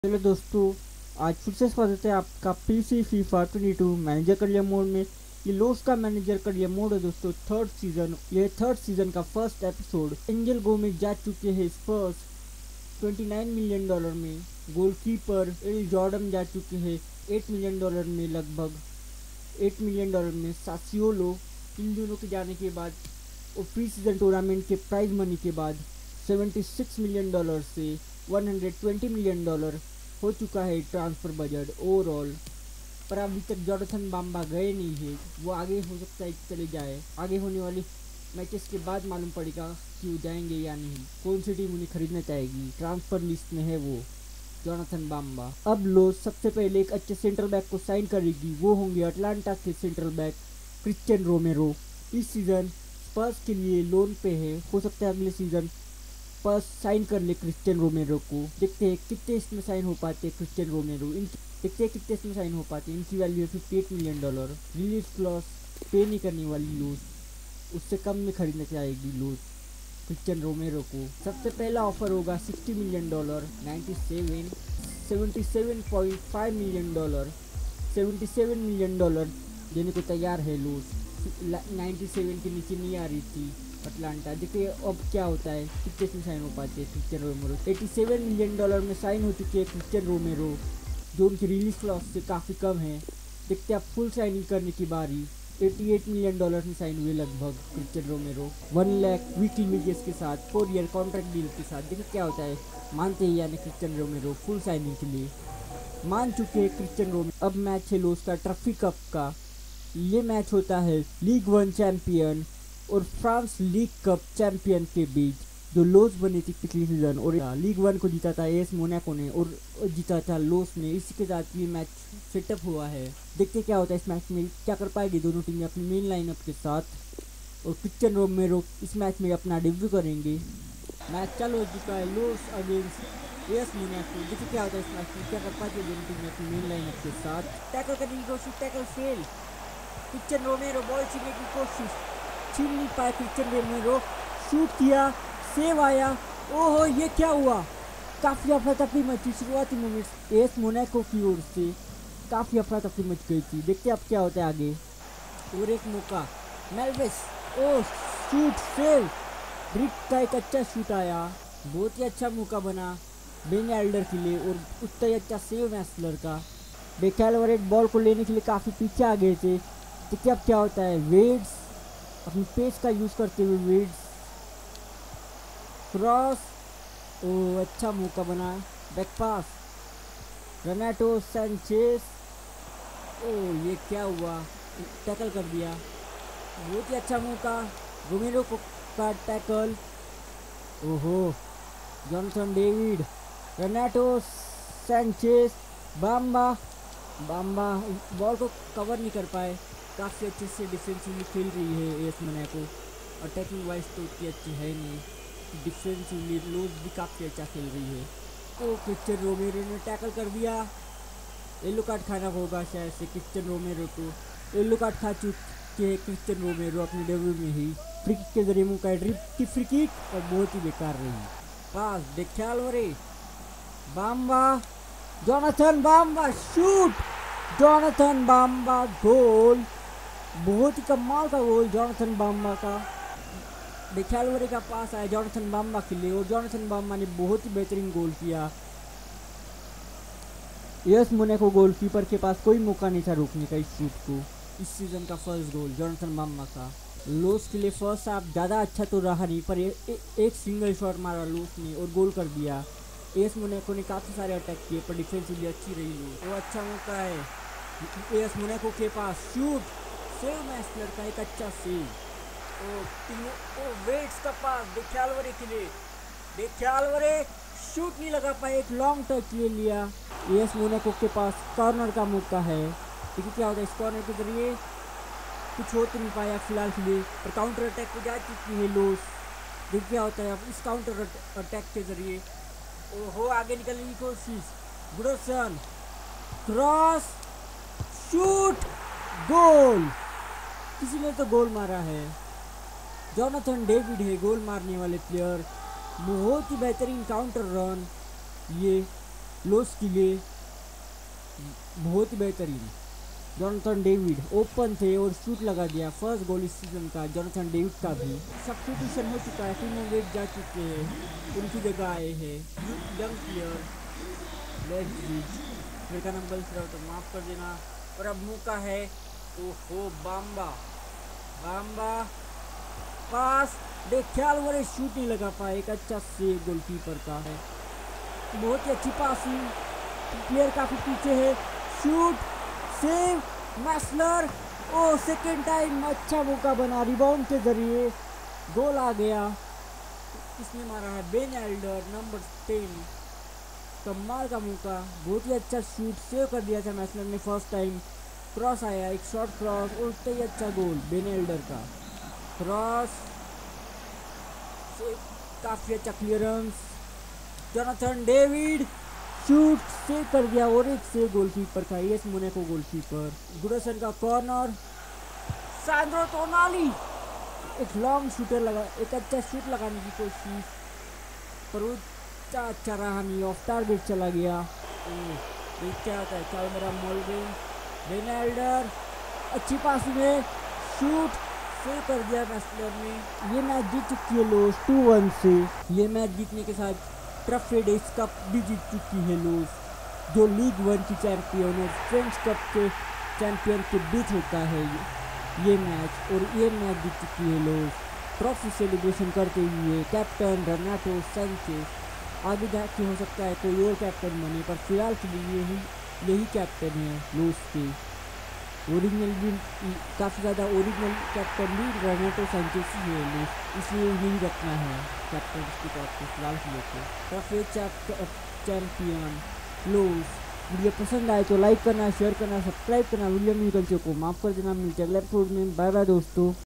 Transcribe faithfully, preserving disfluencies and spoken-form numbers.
Hello दोस्तों, आज फिर से स्वागत है आपका PC FIFA twenty two manager career mode में। ये लोस का मैनेजर करियर मोड है दोस्तों, थर्ड सीजन। ये थर्ड सीजन का फर्स्ट एपिसोड। एंजल गोमेज जा चुके हैं Spurs twenty nine million dollar में। गोलकीपर एल जॉर्डन जा चुके हैं एट मिलियन डॉलर में, लगभग एट मिलियन डॉलर में। सासियोलो इन दोनों के जाने के बाद और प्री सीजन टूर्नामेंट के प्राइज मनी के बाद सेवेंटी सिक्स मिलियन डॉलर से one hundred twenty million dollar हो चुका है ट्रांसफ़र बजट ओवरऑल। पर अभी तक जॉनथन बाम्बा गए नहीं है। वो आगे हो सकता है चले जाए। आगे होने वाली मैचेस के बाद मालूम पड़ेगा कि वो जाएंगे या नहीं, कौन सी टीम उन्हें खरीदना चाहेगी। ट्रांसफ़र लिस्ट में है वो जॉनथन बाम्बा। अब लो सबसे पहले एक अच्छे सेंट्रल बैक को साइन करेगी, वो होंगे अटलांटा के सेंट्रल बैक क्रिश्चियन रोमेरो। इस सीज़न स्पर्स के लिए लोन पे है, हो सकता है अगले सीज़न स्पर्स साइन कर ले क्रिश्चियन रोमेरो को। देखते हैं कितने इसमें साइन हो पाते हैं क्रिश्चियन रोमेरो। इन देखते हैं कितने इसमें साइन हो पाते हैं। इनकी वैल्यू है fifty eight million dollar. Release clause पे नहीं करने वाली लूज, उससे कम में खरीदना चाहेगी लूज क्रिश्चियन रोमेरो को। सबसे पहला ऑफर होगा sixty million dollar, ninety seven seventy seven point five million dollar seventy seven million dollar देने को तैयार है लूज। नाइन्टी सेवन के नीचे नहीं आ रही थी अटलांटा। देखिए अब क्या होता है, कितने में साइन हो पाते हैं क्रिश्चियन रोमेरो। सत्तासी मिलियन डॉलर में साइन हो चुके हैं क्रिश्चियन रोमेरो, जो उनकी रिलीज क्लॉज से काफ़ी कम है। देखते आप फुल साइनिंग करने की बारी। अट्ठासी मिलियन डॉलर में साइन हुए लगभग Cristian Romero, one lakh weekly wages के साथ, फोर ईयर कॉन्ट्रैक्ट डील के साथ। देखिए क्या होता है, मानते हैं यानी क्रिश्चियन रोमेरो फुल साइनिंग के लिए मान चुके हैं क्रिश्चियन रोमेरो। अब मैच है लोस का ट्रॉफी कप का। ये मैच होता है लीग वन चैंपियन और फ्रांस लीग कप चैंपियन के बीच, जो लोस बनी थी पिछली सीजन। और लीग वन को जीता था एस मोनाको ने और जीता था लोस ने। इसी के साथ ये मैच सेटअप हुआ है। देखते क्या होता है इस मैच में, क्या कर पाएगी दोनों टीमें अपनी मेन लाइनअप के साथ। और क्रिश्चियन रोमेरो इस मैच में अपना डेब्यू करेंगे। मैच चालू हो चुका है, लोस अगेंस्ट एस मोनाको। देखिए क्या होता है इस मैच में, क्या कर पाएगी दोनों टीमें अपनी मेन लाइनअप के साथ। टैकल करने की कोशिश, tackle fail. Cristian Romero ball छीनने की कोशिश, छीन नहीं पाया क्रिश्चियन रोमेरो। शूट किया, सेव आया। ओहो ये क्या हुआ, काफ़ी अफरा तफरी मची शुरुआती मोमेंट्स एस मोनाको की ओर से। काफ़ी अफरा तफरी मच गई थी। देखते अब क्या होता है आगे। और एक मौका मेल्विस, ओ शूट सेव। ब्रिक का एक अच्छा शूट आया, बहुत ही अच्छा मौका बना बेन एल्डर के लिए और उतना ही अच्छा सेव मैस्लर का। बेकैलवरेट बॉल को लेने के लिए काफ़ी पीछे आ गए थे। देखते अब क्या होता है। वेड्स अपनी पेस का यूज़ करते हुए वेड्स क्रॉस, ओ अच्छा मौका बना, back pass Renato Sanches. Oh ये क्या हुआ, टैकल कर दिया, बहुत ही अच्छा मौका रोमेरो को का टैकल। ओहो Johnson David, Renato Sanches, Bamba Bamba ball को कवर नहीं कर पाए। काफ़ी अच्छे से डिफेंसिवली खेल रही है एस मोनाको। अटैकिंग वाइज तो उतनी अच्छी है नहीं, डिफेंसिवली लोज भी काफ़ी अच्छा खेल रही है। तो क्रिश्चियन रोमेरो ने टैकल कर दिया। येलो कार्ड खाना होगा शायद से क्रिश्चियन रोमेरो को। येलो कार्ड खा चुके हैं क्रिश्चियन रोमेरो अपने डेब्यू में ही। फ्री किक के जरिए मुका ड्रिप की फ्री किक और बहुत ही बेकार रही पास। देखिए Bamba, Jonathan Bamba shoot, Jonathan Bamba goal. बहुत ही कमाल का गोल जॉनथन बाम्बा का। बेख्यालवरे का पास आया जॉनथन बाम्बा के लिए और जॉनथन बाम्बा ने बहुत ही बेहतरीन गोल किया। एस मोनाको गोलकीपर के पास कोई मौका नहीं था रोकने का इस शूट को। इस सीजन का फर्स्ट गोल जॉनथन बाम्बा का। लोस के लिए फर्स्ट हाफ ज़्यादा अच्छा तो रहा नहीं, पर ए, ए, एक सिंगल शॉट मारा लोस ने और गोल कर दिया। एस मोनाको ने काफ़ी सारे अटैक किए पर डिफेंसिवली अच्छी रही लोस। वो अच्छा मौका है एस मोनाको के पास, शूट सेव मैस्लर का एक अच्छा सेव। ओ ओ वेट्स का पास बेख्यालवरे के लिए, बेख्यालवरे शूट नहीं लगा पाए, एक लॉन्ग टच ले लिया। एस मोनाको के पास कॉर्नर का मौका है। देखिए क्या होता है इस कॉर्नर के जरिए, कुछ हो तो नहीं पाया फिलहाल के लिए, पर काउंटर अटैक पे जा चुकी है लोस। देखिए क्या होता है अब इस काउंटर अटैक के जरिए। ओहो आगे निकलने की कोशिश, गुडसन क्रॉस, शूट, गोल। किसी ने तो गोल मारा है, जॉनथन डेविड है गोल मारने वाले प्लेयर। बहुत ही बेहतरीन काउंटर रन ये लोस के लिए बहुत ही बेहतरीन। जोनाथन डेविड ओपन थे और शूट लगा दिया, फर्स्ट गोल इस सीजन का जोनाथन डेविड का भी। सब्स्टिट्यूशन हो चुका है, टीमों वेट जा चुके हैं, उनकी जगह आए हैं यंग प्लेयर लेट्स का नंबर तो माफ़ कर देना। और अब मौका है, ओहो बाम्बा बाम्बा पास देख ख्याल वाले शूट नहीं लगा पाए, एक अच्छा सेव गोलकीपर का है, बहुत ही अच्छी पासिंग, प्लेयर काफ़ी पीछे है, शूट सेव मैस्लर, ओ सेकेंड टाइम अच्छा मौका बना, रिबाउंड के जरिए गोल आ गया। किसने मारा है? बेन एल्डर नंबर टेन, कमाल का मौका, बहुत ही अच्छा शूट सेव कर दिया था मैस्लर ने फर्स्ट टाइम। क्रॉस आया, एक शॉर्ट क्रॉस और उतना ही अच्छा गोल बेन एल्डर का, क्रॉस काफ़ी अच्छा clearance, Jonathan David shoot save कर दिया और एक सेव गोलकीपर का, एस मोनाको गोलकीपर। गुडसन का कॉर्नर, सैंड्रो टोनाली एक लॉन्ग शूटर लगा, एक अच्छा शूट लगाने की कोशिश पर अच्छा अच्छा रहा नहीं, ऑफ टारगेट चला गया। क्या होता है चाल मेरा मोल्विन, बेन एल्डर अच्छी पासिंग है, शूट सेव कर दिया मैस्लर ने। ये मैच जीत चुकी है लोस टू वन से। ये मैच जीतने के साथ ट्रॉफी डेस कप भी जीत चुकी है लोस, जो लीग वन की चैंपियन और फ्रेंच कप के चैंपियन के बीच होता है ये, ये मैच। और ये मैच जीत चुकी है लोस। ट्रॉफी सेलिब्रेशन करते हुए कैप्टन रेनाटो सैंचेज, आगे जाके हो सकता है कोई और कैप्टन बने, पर फिलहाल के लिए यही यही कैप्टन है लोस के। ओरिजिनल भी काफ़ी ज़्यादा ओरिजिनल कैप्टन भी रेनाटो सैंचेज ही है लोस, इसलिए यही रखना है कैप्टन के तौर पर फिलहाल के लिए। Trophy champion loss. वीडियो पसंद आए तो लाइक करना, शेयर करना, सब्सक्राइब करना, वीडियो में को माफ़ कर देना। मिलते अगले एपिसोड में, बाय बाय दोस्तों।